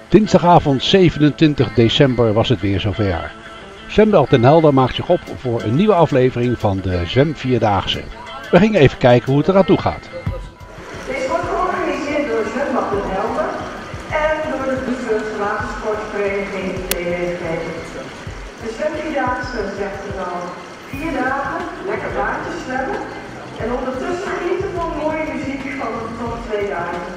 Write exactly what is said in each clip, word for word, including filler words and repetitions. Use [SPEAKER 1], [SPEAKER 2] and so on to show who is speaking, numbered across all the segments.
[SPEAKER 1] Dinsdagavond zevenentwintig december was het weer zover. Zwembad Den Helder maakt zich op voor een nieuwe aflevering van de Zwemvierdaagse. We gingen even kijken hoe het eraan toe gaat.
[SPEAKER 2] Deze wordt georganiseerd door Zwembad Den Helder en door de Doesburgse Watersportvereniging T W G. De Zwemvierdaagse zegt er al vier dagen lekker baantjes zwemmen en ondertussen genieten van mooie muziek van de top tweeduizend.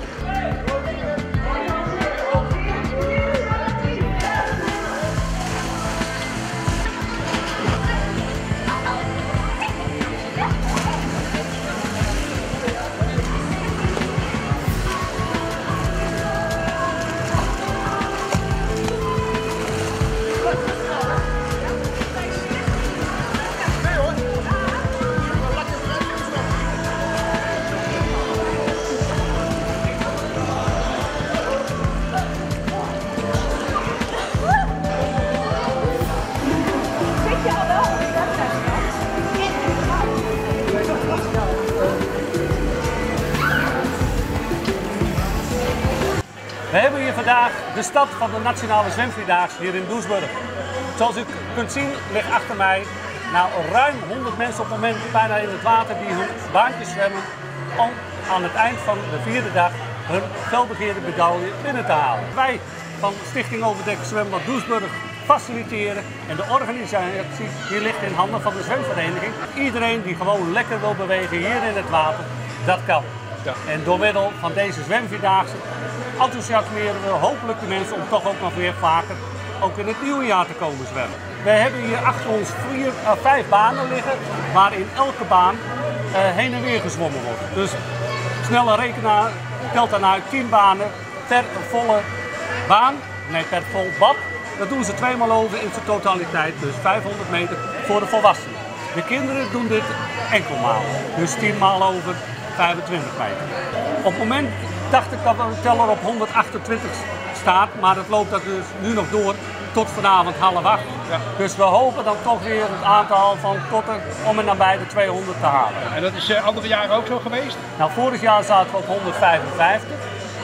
[SPEAKER 3] We hebben hier vandaag de start van de Nationale Zwemvierdaagse hier in Doesburg. Zoals u kunt zien ligt achter mij nou, ruim honderd mensen op het moment bijna in het water die hun baantjes zwemmen om aan het eind van de vierde dag hun felbegeerde medaille binnen te halen. Wij van Stichting Overdek Zwembad Doesburg faciliteren en de organisatie hier ligt in handen van de zwemvereniging. Iedereen die gewoon lekker wil bewegen hier in het water, dat kan. Ja. En door middel van deze Zwemvierdaagse enthousiasmeren we hopelijk de mensen om toch ook nog weer vaker ook in het nieuwe jaar te komen zwemmen. We hebben hier achter ons vier, uh, vijf banen liggen waar in elke baan uh, heen en weer gezwommen wordt. Dus snelle rekenaar telt dan uit tien banen per volle baan, nee per vol bad. Dat doen ze tweemaal over in zijn totaliteit, dus vijfhonderd meter voor de volwassenen. De kinderen doen dit enkelmaal, dus tien maal over vijfentwintig meter. Op het moment dacht ik dat de teller op honderdachtentwintig staat, maar het loopt dat dus nu nog door tot vanavond half acht. Ja. Dus we hopen dan toch weer het aantal van tot en, om en nabij de tweehonderd te halen.
[SPEAKER 1] Ja, en dat is uh, andere jaren ook zo geweest?
[SPEAKER 3] Nou, vorig jaar zaten we op honderdvijfenvijftig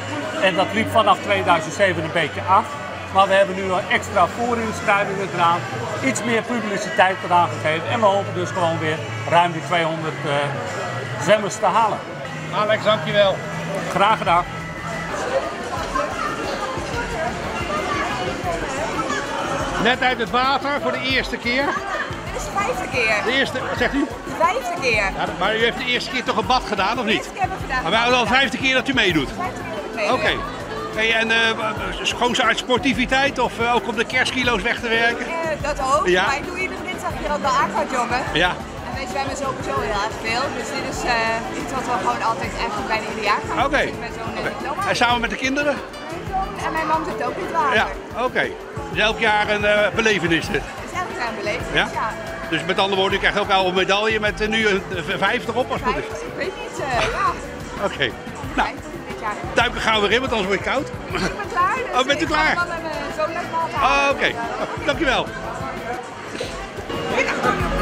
[SPEAKER 3] en dat liep vanaf tweeduizend zeven een beetje af. Maar we hebben nu extra voorinschrijvingen gedaan, iets meer publiciteit eraan gegeven en we hopen dus gewoon weer ruim die tweehonderd uh, zwemmers te halen.
[SPEAKER 1] Alex, dankjewel.
[SPEAKER 3] Graag gedaan.
[SPEAKER 1] Net uit het water voor de eerste keer.
[SPEAKER 4] Dit is de vijfde keer.
[SPEAKER 1] De eerste, wat zegt u?
[SPEAKER 4] De vijfde keer.
[SPEAKER 1] Ja, maar u heeft de eerste keer toch een bad gedaan, of niet?
[SPEAKER 4] De eerste keer hebben we gedaan.
[SPEAKER 1] Maar wij al de vijfde keer dat u meedoet?
[SPEAKER 4] De vijfde keer dat ik meedoe.
[SPEAKER 1] Oké. Okay. Hey, en uh, gewoon zo uit sportiviteit of uh, ook om de kerstkilo's weg te werken?
[SPEAKER 4] Uh, dat ook,
[SPEAKER 1] ja.
[SPEAKER 4] maar ik doe iedere dinsdag hier ook wel aquajoggen.
[SPEAKER 1] Ja.
[SPEAKER 4] En wij zwemmen sowieso heel erg veel, dus dit is uh, iets wat we gewoon altijd eigenlijk bijna ieder jaar gaan.
[SPEAKER 1] Oké. Okay.
[SPEAKER 4] Dus okay.
[SPEAKER 1] En samen met de kinderen?
[SPEAKER 4] En mijn man zit ook in het water.
[SPEAKER 1] Ja, oké. Okay. Dus elk jaar een uh, belevenis dit?
[SPEAKER 4] Het is elk jaar een belevenis,
[SPEAKER 1] ja.
[SPEAKER 4] ja.
[SPEAKER 1] Dus met andere woorden, u krijgt ook al een medaille met uh, nu een uh, vijf erop als het goed is?
[SPEAKER 4] Ik weet niet, uh, ja.
[SPEAKER 1] Oké. Okay. Nou, duiken gaan we weer in, want anders wordt het koud.
[SPEAKER 4] Ik ben klaar, dus
[SPEAKER 1] oh, bent u
[SPEAKER 4] ik
[SPEAKER 1] klaar?
[SPEAKER 4] ga dan met mijn zoon naar het water.
[SPEAKER 1] Oh, oké. Okay. Oh, dankjewel.